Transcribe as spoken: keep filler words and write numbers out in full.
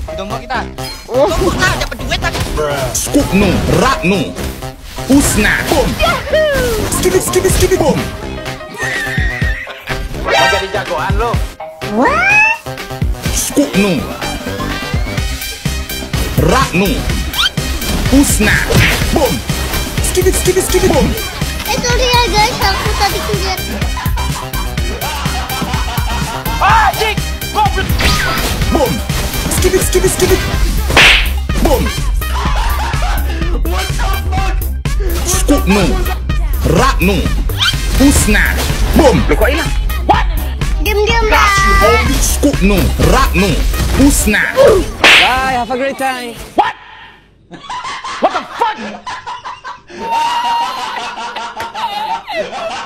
Domba kita. Domba kita dapat duit tadi. Skupnu, Ratnu, Usna, boom. Skibit, skibit, skibit, boom. Mau jadi jagoan lo. Skupnu, Ratnu, Usna, boom. Skibit, skibit, skibit, boom. Eh sorry ya guys, aku tadi kejar. Ah, cik, goblok. Boom. Skibit, skibit, skibit. Boom. Skupnu, Ratnu, Usna, boom. Lo kok hilang? What? Diam-diam lah. Skupnu, Ratnu, Usna. Bye, have a great time. What? What the fuck?